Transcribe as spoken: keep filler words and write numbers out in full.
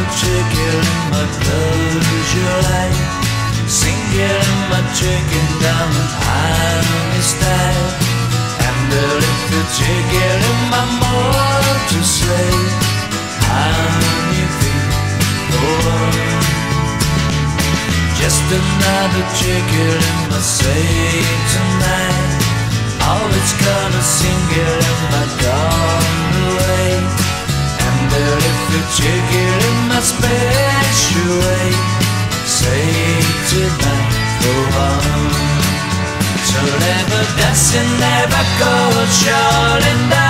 chicken, my close your light. Single my chicken down high on the style. And the little chicken in my motor sleigh. Honey feet, oh, just another chicken in my sleigh tonight. Oh, it's gonna sing it in my gone away. And the little chicken in my special way. Say tonight, go on. So never dance and never go short and